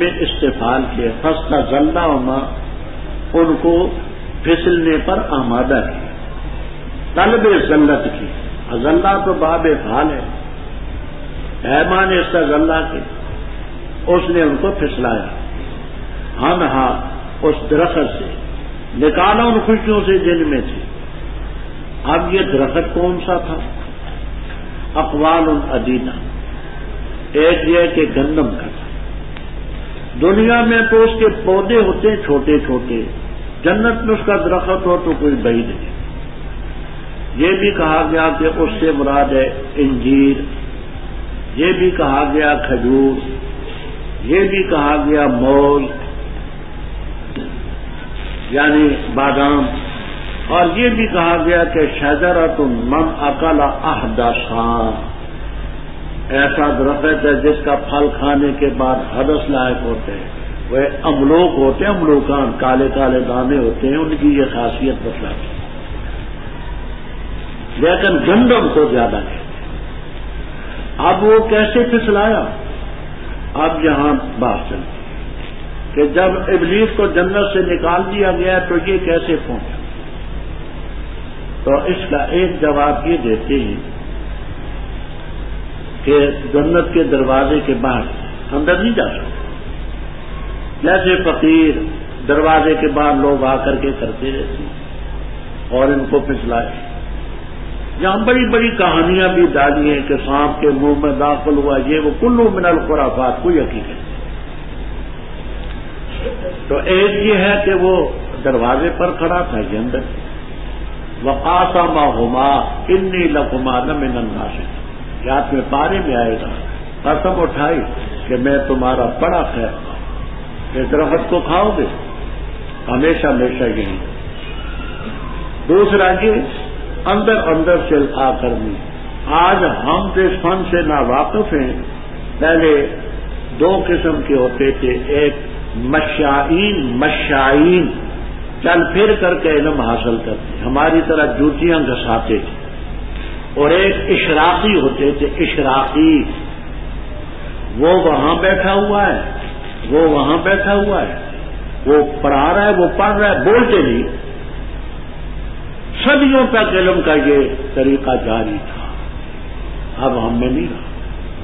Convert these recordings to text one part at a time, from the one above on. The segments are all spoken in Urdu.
استفعال کے فاستزلہما ان کو پھسلنے پر آمادہ کی، طلب ذلت کی. ذلہ تو باب افعال ہے، پیمان استزلہ کے اس نے ان کو پھسلایا. ہاں اس درخت سے نکالا ان خوشیوں سے جن میں تھی. اب یہ درخت کون سا تھا؟ اقوال عدیدہ. ایک یہ کہ گندم کا تھا. دنیا میں تو اس کے پودے ہوتے ہیں چھوٹے چھوٹے، جنت میں اس کا درخت ہو تو کوئی بعید نہیں. یہ بھی کہا گیا کہ اس سے مراد ہے انجیر، یہ بھی کہا گیا کھجور، یہ بھی کہا گیا موز یعنی بادام، اور یہ بھی کہا گیا کہ شجرۃ من اکل احدثا، ایسا درخت ہے جس کا پھل کھانے کے بعد حدث لائق ہوتے ہیں. وہ املوک ہوتے ہیں، املوکان کالے کالے دانے ہوتے ہیں، ان کی یہ خاصیت بتلاتی ہے. لیکن گندم کو زیادہ کہتے ہیں. اب وہ کیسے پھسلایا؟ اب یہاں بات چلتی کہ جب ابلیس کو جنت سے نکال دیا گیا تو یہ کیسے پہنچا؟ تو اس کا ایک جواب یہ دیتے ہیں کہ جنت کے دروازے کے باہر اندر نہیں جا سکتے. جیسے فقیر دروازے کے باہر لوگ آ کر کے کرتے رہتے ہیں اور ان کو پھسلائے. یہاں بڑی بڑی کہانیاں بھی ڈالی ہیں کہ سانپ کے منہ میں داخل ہوا، یہ وہ کلو من الخرافات، کوئی حقیقت نہیں. تو ایک یہ ہے کہ وہ دروازے پر کھڑا تھا، یہ اندر. وقاسمہما انی لکما لمن الناصحین، یاد میں پارے میں آئے گا. قسم اٹھائی کہ میں تمہارا بڑا خیر ہوں، اس درخت کو کھاؤ گے ہمیشہ ہمیشہ یہی. دوسرا یہ اندر اندر سے آ کر بھی آج ہم اس فن سے ناواقف ہیں. پہلے دو قسم کے ہوتے تھے، ایک مشائین چل پھر کر کے علم حاصل کرتے ہماری طرح جوتیاں گھساتے تھے، اور ایک اشراقی ہوتے تھے. اشراقی وہ وہاں بیٹھا ہوا ہے، وہ وہاں بیٹھا ہوا ہے، وہ پڑھا رہا ہے، وہ پڑھ رہا ہے، بولتے نہیں. صدیوں تک علم کا یہ طریقہ جاری تھا، اب ہم میں نہیں رہا.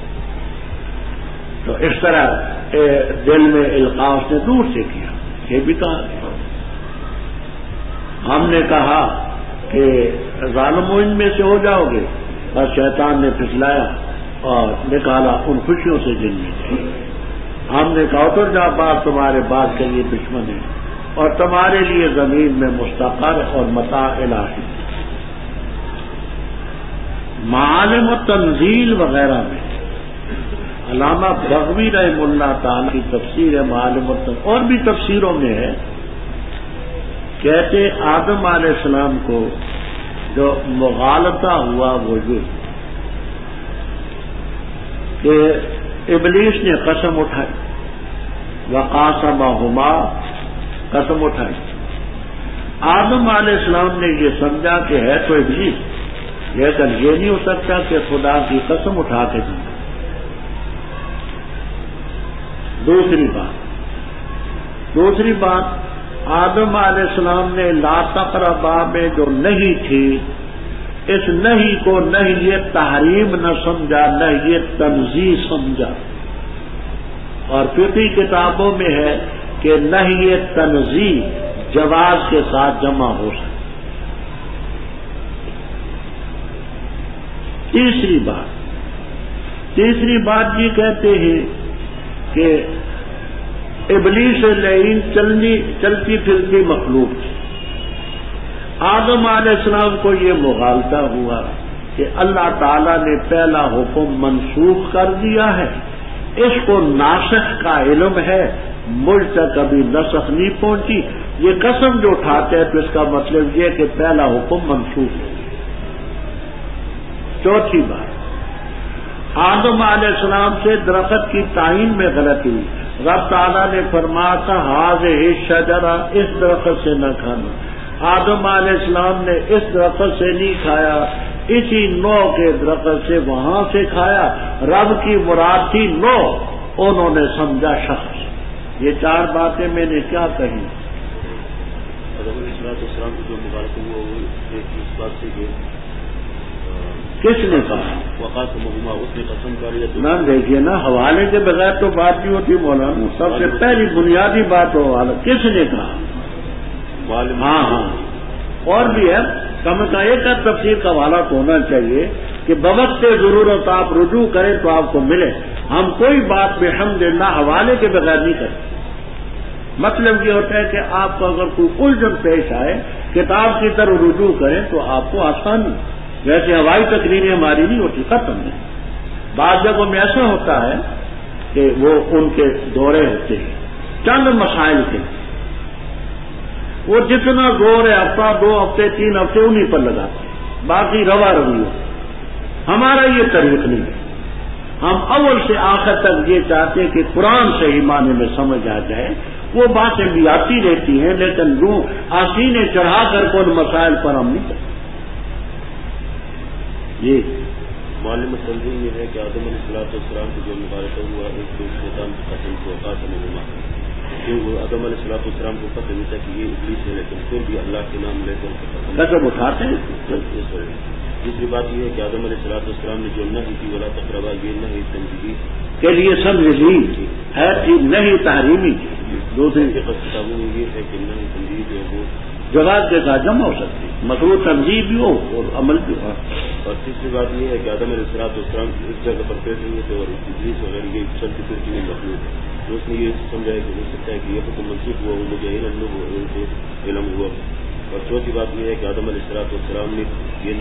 تو اس طرح دل میں القاء اس نے دور سے کیا. یہ بھی کہا گیا. ہم نے کہا کہ ظالموں ان میں سے ہو جاؤ گے، بس شیطان نے پھسلایا اور نکالا ان خوشیوں سے جن میں تھے. ہم نے کہا اتر جا باپ، تمہارے بعد کے لیے دشمن ہے اور تمہارے لیے زمین میں مستقر اور متاع الہی. معالم و تنزیل وغیرہ میں علامہ بغوی رحمہ اللہ تعالی کی تفسیر ہے معالم و تنزیل، اور بھی تفسیروں میں ہے. کہتے آدم علیہ السلام کو جو مغالطہ ہوا وہ یہ کہ ابلیس نے قسم اٹھائی، وقاسمہما، قسم اٹھائی. آدم علیہ السلام نے یہ سمجھا کہ ہے تو ابلیس، لیکن یہ نہیں ہو سکتا کہ خدا کی قسم اٹھا کے دوں. دوسری بات آدم علیہ السلام نے لا تقربا میں جو نہیں تھی، اس نہیں کو نہیں یہ تحریم نہ سمجھا، نہ یہ تنزیہ سمجھا. اور فقہی کتابوں میں ہے کہ نہیں یہ تنزیہ جواز کے ساتھ جمع ہو سکتا. تیسری بات یہ کہتے ہیں کہ ابلیس لعین چلتی پھرتی مخلوق تھی. آدم علیہ السلام کو یہ مغالطہ ہوا کہ اللہ تعالیٰ نے پہلا حکم منسوخ کر دیا ہے، اس کو ناسخ کا علم ہے، مجھ تک کبھی نسخ نہیں پہنچی. یہ قسم جو اٹھاتے ہیں تو اس کا مطلب یہ کہ پہلا حکم منسوخ ہے. چوتھی بات، آدم علیہ السلام سے درخت کی تعین میں غلطی ہوئی. رب تعالیٰ نے فرمایا تھا ہذہ الشجرہ، اس درخت سے نہ کھانا. آدم علیہ السلام نے اس درخت سے نہیں کھایا، اسی نو کے درخت سے وہاں سے کھایا. رب کی مراد تھی نو، انہوں نے سمجھا شخص. یہ 4 باتیں میں نے کیا کہی؟ آدم علیہ السلام کی جو مبارک ہوا وہ ایک اس بات سے کہ کس نے کہا؟ وقات مہما اس نے قسم کاری نہ دیکھیے نا، حوالے کے بغیر تو بات نہیں ہوتی مولانا. سب سے پہلی بنیادی بات ہو حوالہ. کس نے کہا؟ ہاں ہاں، اور بھی ہے، کم از کم ایک تفسیر کا حوالہ تو ہونا چاہیے کہ بوقت ضرورت آپ رجوع کریں تو آپ کو ملے. ہم کوئی بات بحمدللہ حوالے کے بغیر نہیں کرتے. مطلب یہ ہوتا ہے کہ آپ کو اگر کوئی الجھن پیش آئے کتاب کی طرف رجوع کریں تو آپ کو آسانی. ویسے ہوائی تقریریں ہماری نہیں ہوتی، ختم نہیں. بعض جگہوں میں ایسا ہوتا ہے کہ وہ ان کے دورے ہوتے ہیں چند مسائل کے، وہ جتنا زور ہے ہفتہ 2 ہفتے 3 ہفتے انہیں پر لگاتے ہیں، باقی روا روی ہو. ہمارا یہ طریق نہیں ہے. ہم اول سے آخر تک یہ چاہتے ہیں کہ قرآن صحیح معنی میں سمجھ آ جائے. وہ باتیں بھی آتی رہتی ہیں لیکن آسینے چڑھا کر کو ان مسائل پر ہم نہیں کرتے. جی معلوم تنظیم یہ ہے کہ آدم علیہ السلام کو جو مبارکہ ہوا ایک تو شیطان کی قسم کو اوقات میں گھما کہ وہ آدم علیہ السلام کو پتہ نہیں تھا کہ یہ ابلیس ہے، لیکن پھر بھی اللہ کے نام لے کر قسم اٹھاتے ہیں. دوسری بات یہ ہے کہ آدم علیہ السلام نے جو نہی کی ولا تقربا، یہ نہی تنظیمی کے لیے سمجھ لی ہے کہ نہیں تحریمی. دوسری کتابوں میں یہ ہے کہ نہی تنظیم جو ہے وہ جواز کے ساتھ جمع ہو سکتی، مشروع تنظیم بھی ہو اور عمل بھی ہو. اور تیسری بات یہ ہے کہ آدم علیہ السلام ایک جگہ پر پیش ہوئے تھے اور ابلیس وغیرہ یہ چلتی پھرتی نہیں مخلوق ہے. تو اس نے یہ سمجھا ہے کہ ہو سکتا ہے کہ یہ حکم منسوخ ہوا، وہ مجھے علم ہوا. اور چوتھی بات یہ ہے کہ آدم علیہ السلام نے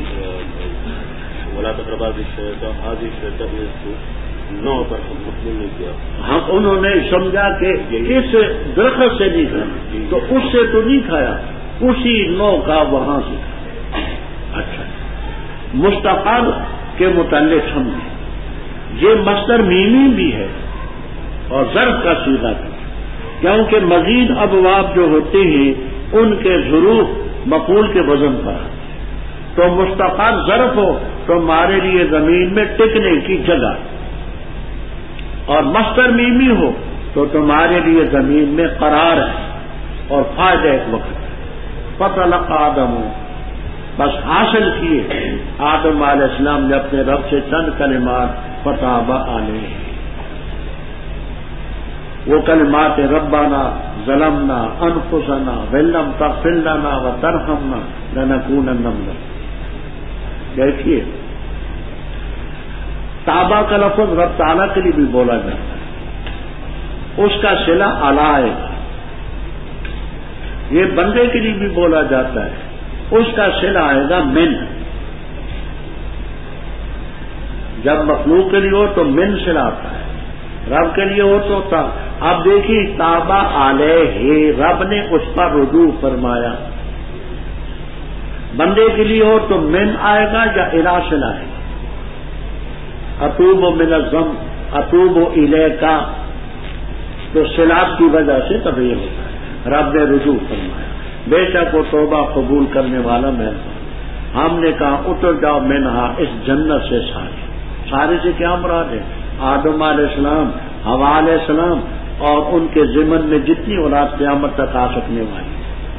یہ ولا تقربا حاضر کو 9 پر مطمئن نہیں کیا. ہاں انہوں نے سمجھا کہ اس درخت سے نہیں کھایا تو اس سے تو نہیں کھایا، اسی نو کا وہاں سے کھایا. اچھا، مستقر کے متعلق سمجھے یہ مصدر میمی بھی ہے اور ظرف کا سیدھا بھی، کیونکہ مزید ابواب جو ہوتے ہیں ان کے ظروف مفعول کے وزن پر. تو مستقر ظرف ہو تو ہمارے لیے زمین میں ٹکنے کی جگہ، اور مصدر میمی ہو تو تمہارے لیے زمین میں قرار ہے اور فائدہ ایک وقت ہے. فطلق آدم، بس حاصل کیے آدم علیہ السلام نے اپنے رب سے چند کلمات فتاب علیہ. وہ کلمات ربنا ظلمنا انفسنا وان لم تغفر لنا وترحمنا لنکونن من. دیکھیے تابہ کا لفظ رب تعالیٰ کے لیے بھی بولا جاتا ہے، اس کا صلہ علی، یہ بندے کے لیے بھی بولا جاتا ہے، اس کا صلہ آئے گا من. جب مخلوق کے لیے ہو تو من صلہ آتا ہے، رب کے لیے ہو تو تا. اب دیکھیے تابہ علیہ، رب نے اس پر رجوع فرمایا. بندے کے لیے ہو تو من آئے گا یا الی صلہ آئے گا. اتوب من الذنب اتوب الیکا، تو صلات کی وجہ سے تب یہ ہوتا ہے رب نے رجوع فرمایا. بے شک وہ توبہ قبول کرنے والا مہربان. ہم نے کہا اتر جاؤ منہا، اس جنت سے سارے سے کیا مراد ہے؟ آدم علیہ السلام، حوا علیہ السلام اور ان کے ضمن میں جتنی اولاد قیامت تک آ سکنے والی.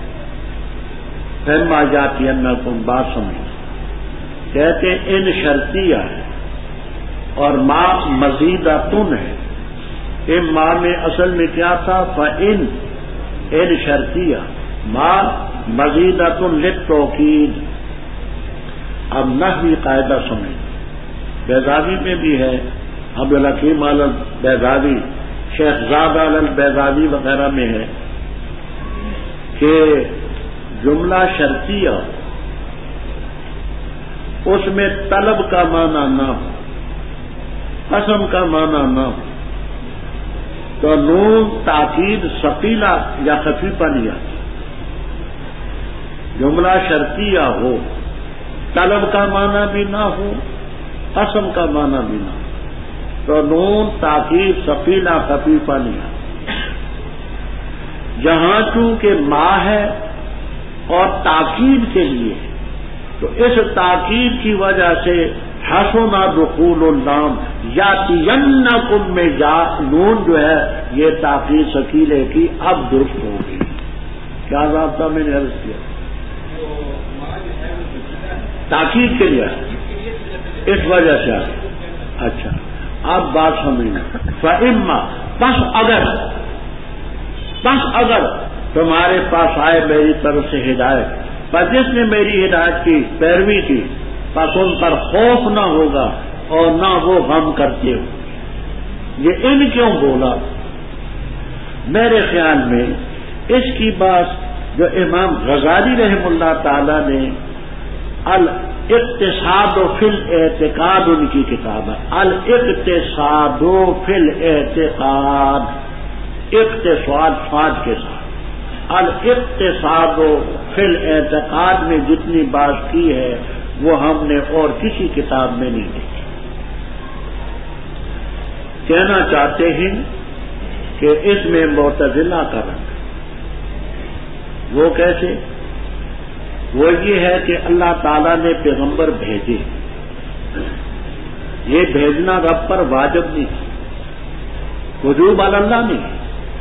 پھر ما جاتی انکم، بات سمجھ کہتے ان شرطیہ ہے اور ما مزیدتن ہے. ان ما میں اصل میں کیا تھا؟ فإن، ان شرطیہ، ما مزیدتن للتوکید. اب نحوی قاعدہ سمجھ، بیضاوی میں بھی ہے، عبدالحکیم البیضاوی، شیخ زاد البیضاوی وغیرہ میں ہے کہ جملہ شرطیہ اس میں طلب کا معنی نہ ہو، قسم کا معنی نہ ہو، تو نون تاکید ثقیلہ یا خفیفہ نہیں آتی. جملہ شرطیہ ہو، طلب کا معنی بھی نہ ہو، قسم کا معنی بھی نہ ہو، تو نون تاکید ثقیلہ خفیفہ نہیں آتی. جہاں چونکہ ما ہے اور تاکید کے لیے، تو اس تاکید کی وجہ سے حسنا دخول اللام یاتینکم میں جا نون جو ہے یہ تاخیر ثقیلے کی اب درست ہوگی. کیا ضابطہ میں نے عرض کیا؟ تاکید کے لیے اس وجہ سے. اچھا اب بات سمجھنا. فإما پس اگر تمہارے پاس آئے میری طرف سے ہدایت، پر جس نے میری ہدایت کی پیروی کی پس ان پر خوف نہ ہوگا اور نہ وہ غم کرتے ہو. یہ ان کیوں بولا؟ میرے خیال میں اس کی بات جو امام غزالی رحم اللہ تعالی نے الاقتصاد فی الاعتقاد ان کی کتاب ہے. الاقتصاد فی الاعتقاد، اقتصاد فاج کے ساتھ. الاقتصاد فی الاعتقاد میں جتنی بات کی ہے وہ ہم نے اور کسی کتاب میں نہیں دیکھی. کہنا چاہتے ہیں کہ اس میں معتزلہ کا رنگ. وہ کیسے؟ وہ یہ ہے کہ اللہ تعالیٰ نے پیغمبر بھیجے، یہ بھیجنا رب پر واجب نہیں، وجوب علی اللہ نہیں.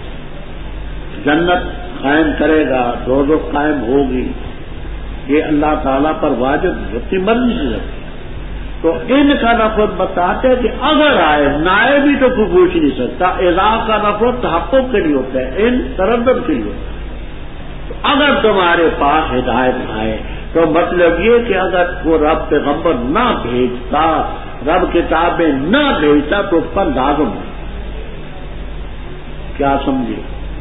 جنت قائم کرے گا، دوزخ قائم ہوگی، یہ اللہ تعالیٰ پر واجب نہیں، اپنی مرضی سے رکھے. تو ان کا لفظ بتاتے کہ اگر آئے نہ آئے بھی تو کوئی پوچھ نہیں سکتا. اذا کا لفظ تحقق کے لیے ہوتا ہے، ان تردد کے لیے ہوتا ہے. تو اگر تمہارے پاس ہدایت آئے تو مطلب یہ کہ اگر وہ رب پیغمبر نہ بھیجتا، رب کتابیں نہ بھیجتا تو اس پر لازم ہے. کیا سمجھے؟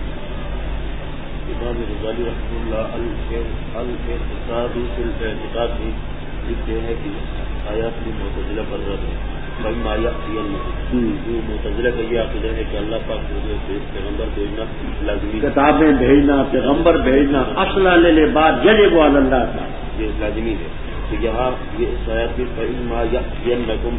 امام غزالی رحمۃ اللہ الاقتصاد فی الاعتقاد میں لکھتے ہیں کہ آیات میں معتزلہ پر رد ہے. فإما یأتینکم، معتزلہ کا یہ عقیدہ ہے کہ اللہ پاک کو پیغمبر بھیجنا لازمی، کتابیں بھیجنا، پیغمبر بھیجنا اصل للعباد یجب علی اللہ تعالی، یہ لازمی ہے. تو یہاں یہ اس آیات میں فإما یأتینکم،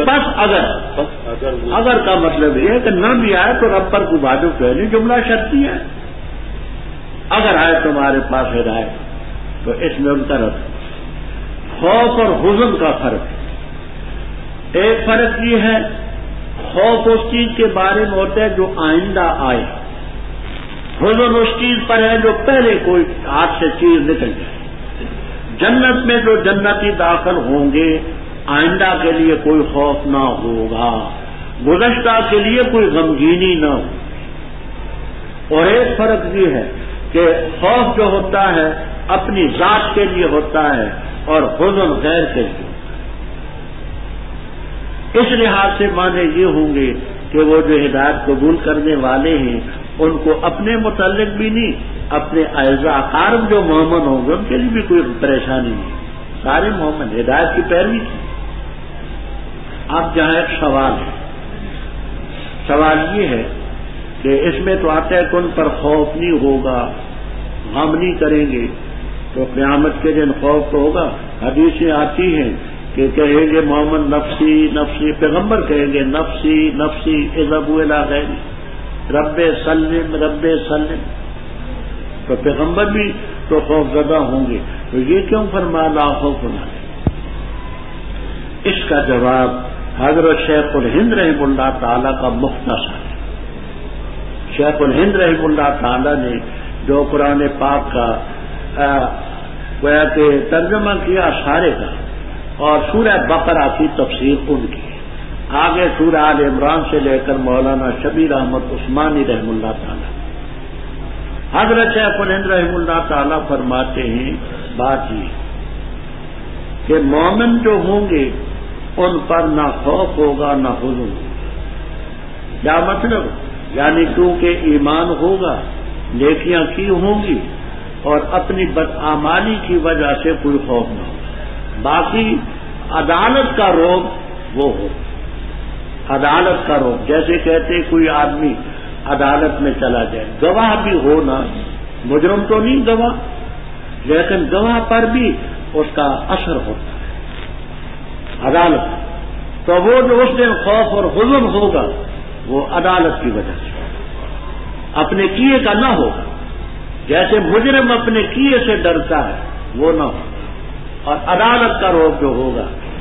بس اگر کا مطلب یہ ہے کہ نہ بھی آئے تو رب پر کوئی واجب ہے نہیں، جملہ شرطی ہے. اگر آئے تمہارے پاس ہدایت تو اس میں ان کا رد. خوف اور حزن کا فرق ہے. ایک فرق یہ ہے خوف اس چیز کے بارے میں ہوتا ہے جو آئندہ آئے، حزن اس چیز پر ہے جو پہلے کوئی ہاتھ سے چیز نکل جائے. جنت میں جو جنتی داخل ہوں گے آئندہ کے لیے کوئی خوف نہ ہوگا، گزشتہ کے لیے کوئی غمگینی نہ ہو. اور ایک فرق یہ ہے کہ خوف جو ہوتا ہے اپنی ذات کے لیے ہوتا ہے اور حزن غیر کے لیے. اس لحاظ سے معنی یہ ہوں گے کہ وہ جو ہدایت قبول کرنے والے ہیں ان کو اپنے متعلق بھی نہیں، اپنے اعزاء اقارب جو مومن ہوں گے ان کے لیے بھی کوئی پریشانی نہیں. سارے مومن ہدایت کی پیروی کی. اب جہاں ایک سوال ہے، سوال یہ ہے کہ اس میں تو آتا ہے کہ ان پر خوف نہیں ہوگا، غم نہیں کریں گے، تو قیامت کے دن خوف تو ہوگا. حدیثیں آتی ہیں کہ کہیں گے محمد نفسی نفسی، پیغمبر کہیں گے نفسی نفسی اذهبوا الی غیری رب سلم رب سلم. تو پیغمبر بھی تو خوف زدہ ہوں گے، تو یہ کیوں فرمایا لا خوف علیہم؟ اس کا جواب حضرت شیخ الہند رحم اللہ تعالی کا مختصر ہے. شیخ الہند رحم اللہ تعالی نے جو قرآن پاک کا گویا کہ ترجمہ کیا سارے کا، اور سورہ بقرہ کی تفسیر ان کی، آگے سورہ آل عمران سے لے کر مولانا شبیر احمد عثمانی رحم اللہ تعالی. حضرت شیخ الہند رحم اللہ تعالی فرماتے ہیں بات یہ کہ مومن جو ہوں گے ان پر نہ خوف ہوگا نہ حزن. کیا مطلب؟ یعنی کیونکہ ایمان ہوگا، نیکیاں کی ہوں گی اور اپنی بدعمالی کی وجہ سے کوئی خوف نہ ہو. باقی عدالت کا روب وہ ہو، عدالت کا روب. جیسے کہتے کوئی آدمی عدالت میں چلا جائے، گواہ بھی ہونا، مجرم تو نہیں گواہ، لیکن گواہ پر بھی اس کا اثر ہوتا ہے عدالت. تو وہ جو اس دن خوف اور حزن ہوگا وہ عدالت کی وجہ سے، اپنے کیے کا نہ ہوگا. جیسے مجرم اپنے کیے سے ڈرتا ہے وہ نہ ہو. اور عدالت کا روب جو ہوگا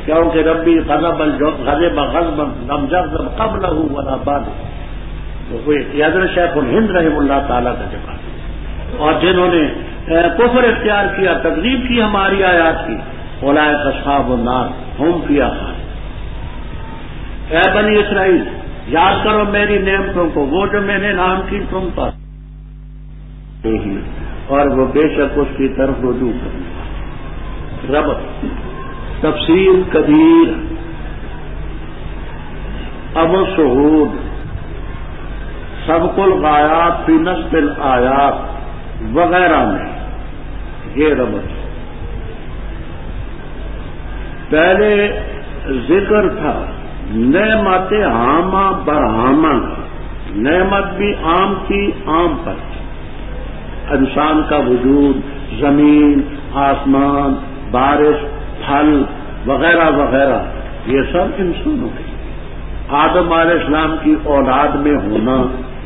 کیونکہ ربی غضب غضبا لم یغضب قبلہ ولا بعد. تو یہ حضرت شیخ الہند رحمہ اللہ تعالیٰ کا جواب. اور جنہوں نے کفر اختیار کیا، تکذیب کی ہماری آیات کی، اولئک اصحاب النار ہم فیہا خالدون. اے بنی اسرائیل یاد کرو میری نعمتوں کو، وہ جو میں نے انعام کی تم پر، اور وہ بے شک اس کی طرف رجوع کرنے والا. ربط تفصیل کبیر، ابو شہود، سبق الغایات فی نصب الآیات وغیرہ میں یہ ربط. پہلے ذکر تھا نعمت عامہ برہامہ، نعمت بھی عام تھی، عام پر انسان کا وجود، زمین، آسمان، بارش، پھل وغیرہ وغیرہ، یہ سب انسانوں کے. آدم علیہ السلام کی اولاد میں ہونا.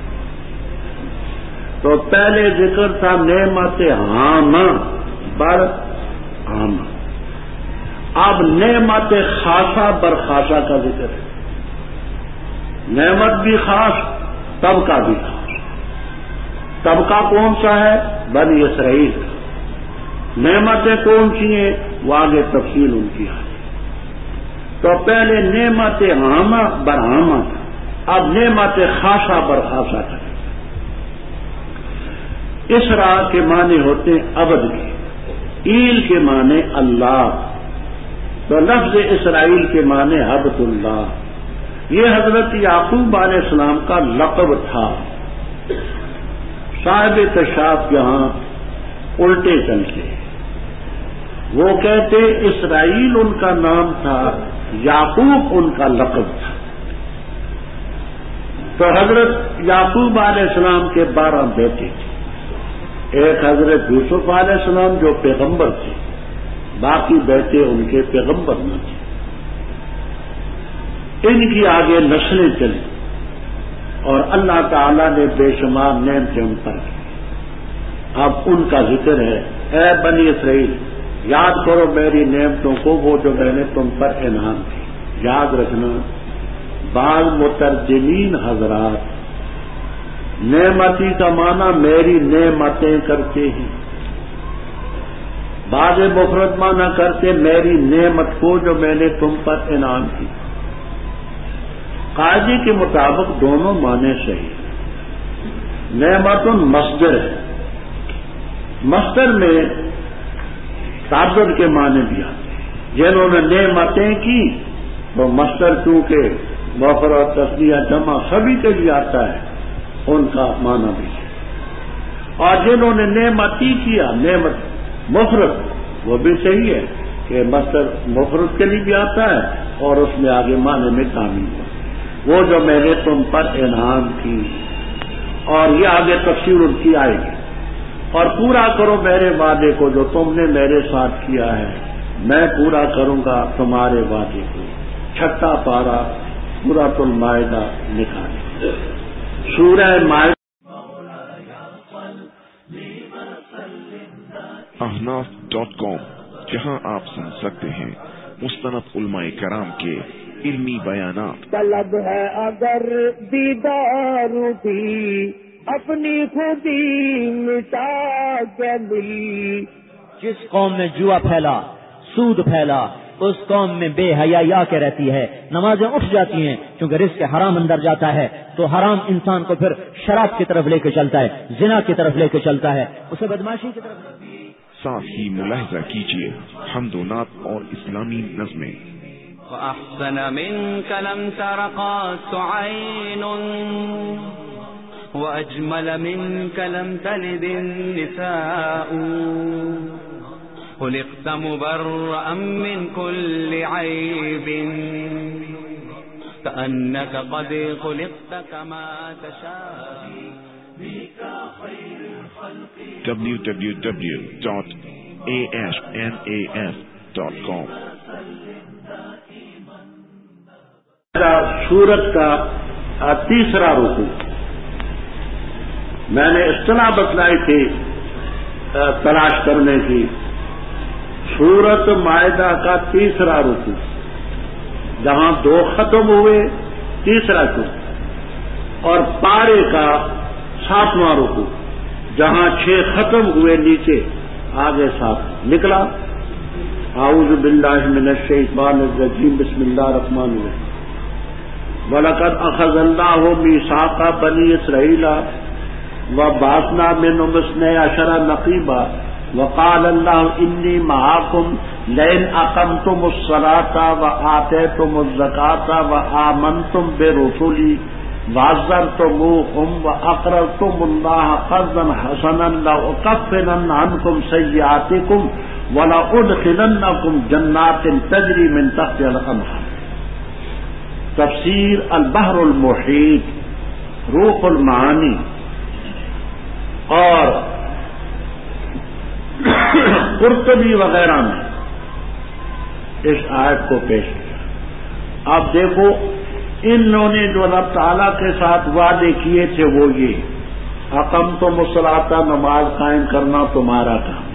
تو پہلے ذکر تھا نعمت عامہ برہامہ. اب نعمت خاصہ برخاصہ کا ذکر ہے. نعمت بھی خاص، طبقہ بھی خاص. طبقہ کون سا ہے؟ بنی اسرائیل کا. نعمتیں کون سی ہیں؟ وہ آگے تفصیل ان کی ہے. تو پہلے نعمت عامہ برہامہ تھا، اب نعمت خاصہ برخاصہ تھا. اسرا کے معنی ہوتے ہیں عبد کے، ایل کے معنی اللہ. تو لفظ اسرائیل کے معنی عبد اللہ. یہ حضرت یعقوب علیہ السلام کا لقب تھا. صاحب کشاف یہاں الٹے چلتے، وہ کہتے اسرائیل ان کا نام تھا، یعقوب ان کا لقب تھا. تو حضرت یعقوب علیہ السلام کے 12 بیٹے تھے. ایک حضرت یوسف علیہ السلام جو پیغمبر تھے، باقی بیٹے ان کے پیغمبر نہ تھے. ان کی آگے نسلیں چلی اور اللہ تعالیٰ نے بے شمار نعمتیں ان پر کی. اب ان کا ذکر ہے. اے بنی اسرائیل یاد کرو میری نعمتوں کو، وہ جو میں نے تم پر انعام کی. یاد رکھنا بعض مترجمین حضرات نعمتی کا معنی میری نعمتیں کرتے ہیں، بعض مفرد معنی کرتے میری نعمت کو جو میں نے تم پر انعام کی. قاضی کے مطابق دونوں معنی صحیح. نعمت مصدر ہے، مصدر میں تعدد کے معنی بھی آتے ہیں. جنہوں نے نعمتیں کی تو مصدر چونکہ مفرد تسنیہ جمع سبھی کے لیے آتا ہے، ان کا معنی بھی ہے. اور جنہوں نے نعمتی کیا، نعمت مفرد، وہ بھی صحیح ہے کہ مصدر مفرد کے لیے بھی آتا ہے اور اس میں آگے معنی میں تعمیل ہوا، وہ جو میں نے تم پر انعام کی. اور یہ آگے تفسیر ان کی آئے گی. اور پورا کرو میرے وعدے کو جو تم نے میرے ساتھ کیا ہے، میں پورا کروں گا تمہارے وعدے کو. 6 پارہ سورۃ المائدہ نکالے. سورہ مائدہ احناف.com، جہاں آپ سن سکتے ہیں مستند علماء کرام کے علمی بیانات. طلب ہے اگر دیدار بھی اپنی خودی مٹا کے ملی. جس قوم میں جوا پھیلا، سود پھیلا، اس قوم میں بے حیائی آ کے رہتی ہے. نمازیں اٹھ جاتی ہیں کیونکہ رزق حرام اندر جاتا ہے، تو حرام انسان کو پھر شراب کی طرف لے کے چلتا ہے، زنا کی طرف لے کے چلتا ہے، اسے بدماشی کی طرف. ساتھ ہی ملاحظہ کیجیے حمد و نعت اور اسلامی نظمیں. وأحسن منك لم تر قط عين وأجمل منك لم تلد النساء خلقت مبرأ من كل عيب كأنك قد خلقت كما تشاء بك خير الخلق. www.asnaf.com. سورت کا تیسرا رکوع میں نے اصطلاح بتلائی تھی تلاش کرنے کی. سورت مائدہ کا تیسرا رکوع جہاں 2 ختم ہوئے تیسرا رکوع، اور پارے کا 7واں رکوع جہاں 6 ختم ہوئے نیچے آگے 7 نکلا۔ اعوذ باللہ من الشیطان الرجیم، بسم اللہ الرحمن الرحیم۔ وَلَقَدْ أَخَذَ اللَّهُ مِيثَاقَ بَنِي إِسْرَائِيلَ وَبَعَثْنَا مِنْهُمْ 12 نَقِيبًا وَقَالَ اللَّهُ إِنِّي مَعَكُمْ لَئِنْ أَقَمْتُمُ الصَّلَاةَ وَآتَيْتُمُ الزَّكَاةَ وَآمَنْتُمْ بِرُسُلِي وَعَزَّرْتُمُوهُمْ وَأَقْرَضْتُمُ اللَّهَ قَرْضًا حَسَنًا لَأُكَفِّرَنَّ عَنْكُمْ سَيِّئَاتِكُمْ وَلَأُدْخِلَنَّكُمْ جَنَّاتٍ تَجْرِي مِنْ تَحْتِهَا الْأَنْهَارُ۔ تفسیر البحر المحیط، روح المعانی اور قرطبی وغیرہ میں اس آیت کو پیش کیا۔ آپ دیکھو انہوں نے جو اللہ تعالیٰ کے ساتھ وعدے کیے تھے وہ یہ اقمتم الصلاۃ، نماز قائم کرنا تمہارا کام،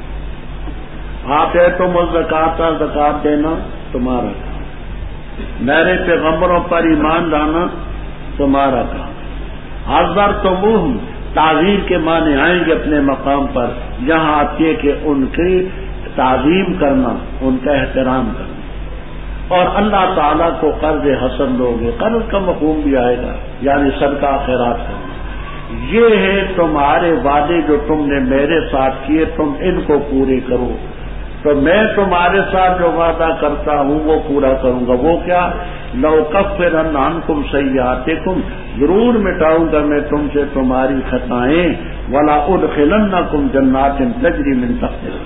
آتیتم الزکاۃ، زکات دینا تمہارا کام، میرے پیغمبروں پر ایمان لانا تمہارا کام، حضرتموہم تعظیم کے معنی آئیں گے اپنے مقام پر، یہاں آتی ہے کہ ان کی تعظیم کرنا، ان کا احترام کرنا، اور اللہ تعالیٰ کو قرض حسن دو گے، قرض کا مفہوم بھی آئے گا، یعنی صدقہ خیرات کرنا۔ یہ ہے تمہارے وعدے جو تم نے میرے ساتھ کیے، تم ان کو پورے کرو، تو میں تمہارے ساتھ جو وعدہ کرتا ہوں وہ پورا کروں گا۔ وہ کیا؟ لَأُكَفِّرَنَّ عَنْكُمْ سَيِّئَاتِكُمْ، ضرور مٹاؤں گا میں تم سے تمہاری خطائیں، وَلَأُدْخِلَنَّكُمْ جَنَّاتٍ تَجْرِي مِنْ تَحْتِهَا۔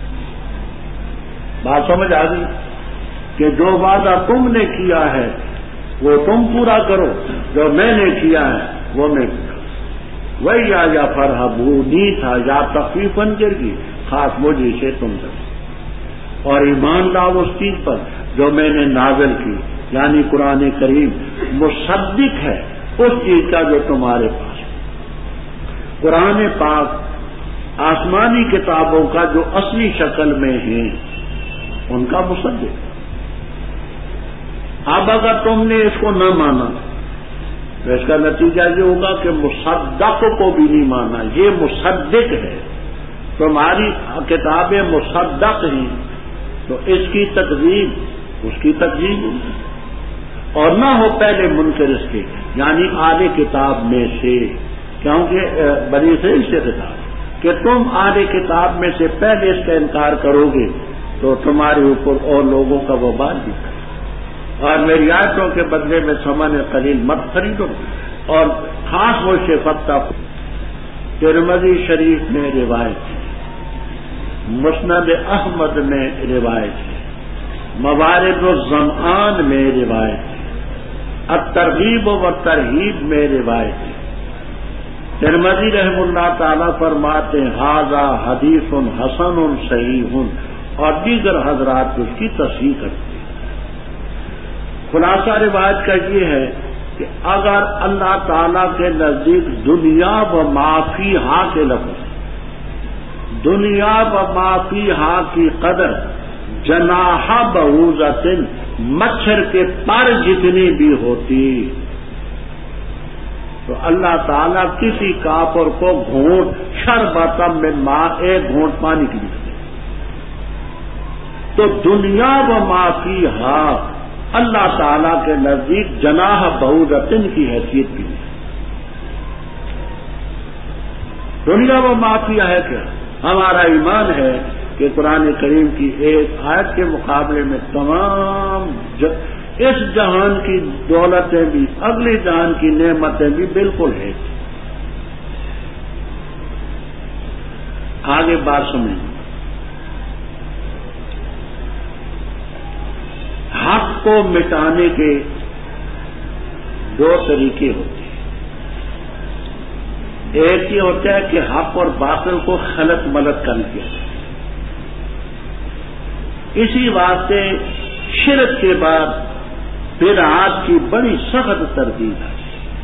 بات سمجھ آ گئی کہ جو وعدہ تم نے کیا ہے وہ تم پورا کرو، جو میں نے کیا ہے وہ میں پورا کروں۔ وہی یا فرحبونی تھا، یا تخفیفاً کرگی، خاص مجھے سے تم سے، اور ایمان لاؤ اس چیز پر جو میں نے نازل کی، یعنی قرآن کریم مصدق ہے اس چیز کا جو تمہارے پاس ہے۔ قرآن پاک آسمانی کتابوں کا جو اصلی شکل میں ہیں ان کا مصدق۔ اب اگر تم نے اس کو نہ مانا تو اس کا نتیجہ یہ ہوگا کہ مصدق کو بھی نہیں مانا، یہ مصدق ہے، تمہاری کتابیں مصدق ہیں تو اس کی تکذیب اس کی تکذیب ہوگی، اور نہ ہو پہلے منکر اس کے، یعنی اہل کتاب میں سے، کیونکہ بنی اسرائیل سے خطاب کہ تم اہل کتاب میں سے پہلے اس کا انکار کرو گے تو تمہارے اوپر اور لوگوں کا وبال بھی کرے، اور میری آیتوں کے بدلے میں ثمن قلیل مت خریدو، اور خاص وہ صفت ترمذی شریف میں روایت ہے، مسند احمد میں روایت ہے، موارد الظمآن میں روایت ہے، الترغیب و ترہیب میں روایت ہے۔ ترمذی رحم اللہ تعالیٰ فرماتے ہیں ھذا حدیث حسن صحیح، اور دیگر حضرات اس کی تصحیح کرتے ہیں۔ خلاصہ روایت کا یہ ہے کہ اگر اللہ تعالیٰ کے نزدیک دنیا و ما فیہا کے لفظ، دنیا و ما فیہا کی قدر جناح بعوضۃ، مچھر کے پر جتنی بھی ہوتی، تو اللہ تعالیٰ کسی کافر کو گھونٹ شربۃ من ماء، ایک گھونٹ پانی کی بھی دے۔ تو دنیا و ما فیہا اللہ تعالیٰ کے نزدیک جناح بعوضۃ کی حیثیت بھی ہے۔ دنیا و ما فیہا ہے کیا؟ ہمارا ایمان ہے کہ قرآن کریم کی ایک آیت کے مقابلے میں تمام اس جہان کی دولتیں بھی، اگلے جہان کی نعمتیں بھی بالکل ہے۔ آگے بات سمجھیں، حق کو مٹانے کے 2 طریقے ہوتے ہیں۔ ایک یہ ہوتا ہے کہ حق اور باطل کو خلط ملط کر دیا جائے، اسی واسطے شرک کے بعد بدعات کی بڑی سخت تردید ہے،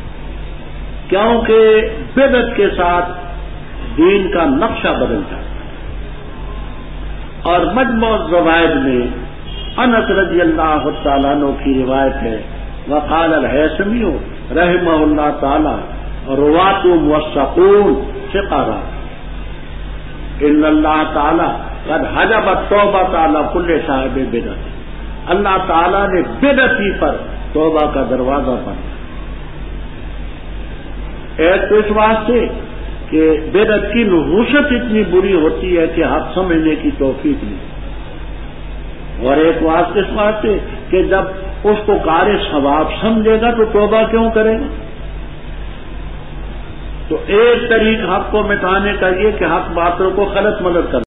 کیونکہ بدعت کے ساتھ دین کا نقشہ بدل جاتا ہے، اور مجموع الزوائد میں انس رضی اللہ تعالیٰ عنہ کی روایت ہے، وقال الہیثمی رحمہ اللہ تعالی روات موثقون ثقرا ان اللہ تعالی قد حجب التوبۃ علی کل صاحب بدعت، اللہ تعالیٰ نے بدعتی پر توبہ کا دروازہ بند۔ ایک تو اس واسطے کہ بدعت کی نحوست اتنی بری ہوتی ہے کہ حق سمجھنے کی توفیق نہیں، اور ایک واسطے اس واسطے کہ جب اس کو کار ثواب سمجھے گا تو توبہ کیوں کرے گا؟ تو ایک طریق حق کو مٹانے کا یہ کہ حق باطل کو غلط مدد کرنا۔